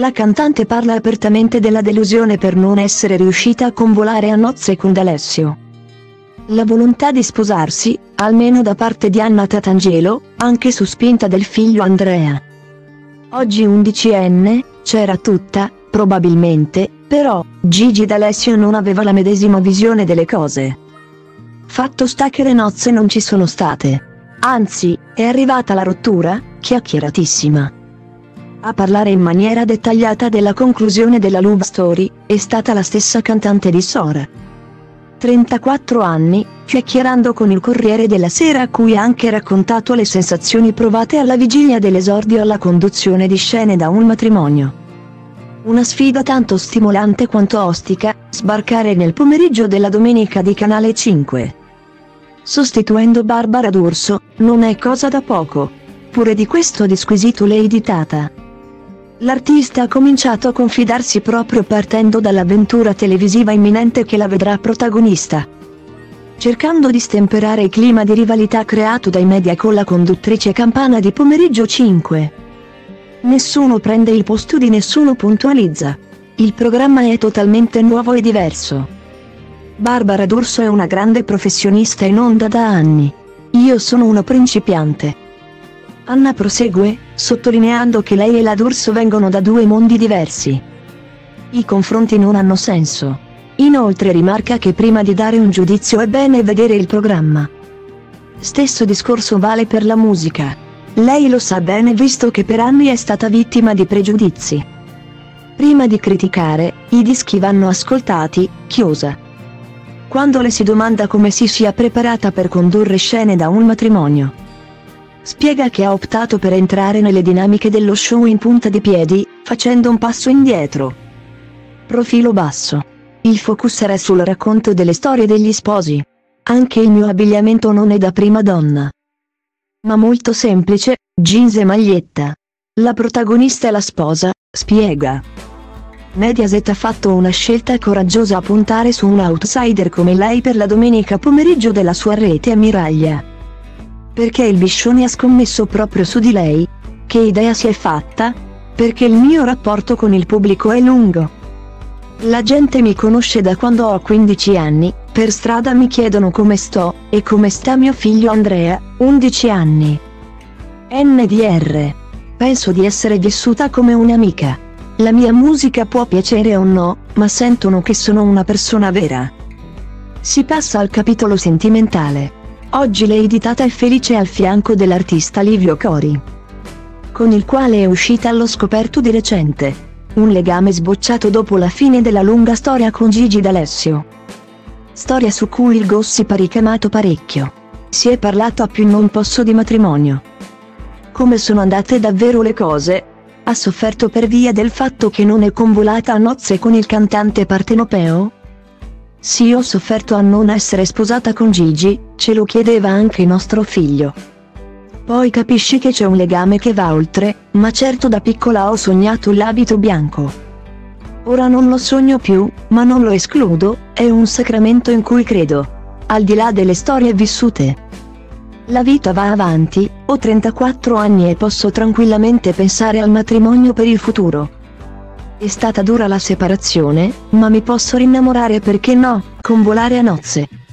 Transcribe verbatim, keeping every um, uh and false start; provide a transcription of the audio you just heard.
La cantante parla apertamente della delusione per non essere riuscita a convolare a nozze con D'Alessio. La volontà di sposarsi, almeno da parte di Anna Tatangelo, anche su spinta del figlio Andrea. Oggi undicenne, c'era tutta, probabilmente, però, Gigi D'Alessio non aveva la medesima visione delle cose. Fatto sta che le nozze non ci sono state. Anzi, è arrivata la rottura, chiacchieratissima. A parlare in maniera dettagliata della conclusione della love story, è stata la stessa cantante di Sora. trentaquattro anni, chiacchierando con il Corriere della Sera a cui ha anche raccontato le sensazioni provate alla vigilia dell'esordio alla conduzione di Scene da un matrimonio. Una sfida tanto stimolante quanto ostica, sbarcare nel pomeriggio della domenica di Canale cinque. Sostituendo Barbara D'Urso, non è cosa da poco. Pure di questo disquisito Lady Tata. L'artista ha cominciato a confidarsi proprio partendo dall'avventura televisiva imminente che la vedrà protagonista. Cercando di stemperare il clima di rivalità creato dai media con la conduttrice campana di Pomeriggio cinque. Nessuno prende il posto di nessuno, puntualizza. Il programma è totalmente nuovo e diverso. Barbara D'Urso è una grande professionista in onda da anni. Io sono una principiante. Anna prosegue, sottolineando che lei e la D'Urso vengono da due mondi diversi. I confronti non hanno senso. Inoltre rimarca che prima di dare un giudizio è bene vedere il programma. Stesso discorso vale per la musica. Lei lo sa bene visto che per anni è stata vittima di pregiudizi. Prima di criticare, i dischi vanno ascoltati, chiosa. Quando le si domanda come si sia preparata per condurre Scene da un matrimonio, spiega che ha optato per entrare nelle dinamiche dello show in punta di piedi, facendo un passo indietro. Profilo basso. Il focus era sul racconto delle storie degli sposi. Anche il mio abbigliamento non è da prima donna, ma molto semplice, jeans e maglietta. La protagonista è la sposa, spiega. Mediaset ha fatto una scelta coraggiosa a puntare su un outsider come lei per la domenica pomeriggio della sua rete ammiraglia. Perché il Biscioni ha scommesso proprio su di lei? Che idea si è fatta? Perché il mio rapporto con il pubblico è lungo. La gente mi conosce da quando ho quindici anni, per strada mi chiedono come sto, e come sta mio figlio Andrea, undici anni. N D R. Penso di essere vissuta come un'amica. La mia musica può piacere o no, ma sentono che sono una persona vera. Si passa al capitolo sentimentale. Oggi Lady Tata è felice al fianco dell'artista Livio Cori, con il quale è uscita allo scoperto di recente. Un legame sbocciato dopo la fine della lunga storia con Gigi D'Alessio. Storia su cui il gossip ha ricamato parecchio. Si è parlato a più non posso di matrimonio. Come sono andate davvero le cose? Ha sofferto per via del fatto che non è convolata a nozze con il cantante partenopeo? Sì, ho sofferto a non essere sposata con Gigi, ce lo chiedeva anche nostro figlio. Poi capisci che c'è un legame che va oltre, ma certo da piccola ho sognato l'abito bianco. Ora non lo sogno più, ma non lo escludo, è un sacramento in cui credo. Al di là delle storie vissute. La vita va avanti, ho trentaquattro anni e posso tranquillamente pensare al matrimonio per il futuro. È stata dura la separazione, ma mi posso rinnamorare, perché no, convolare a nozze.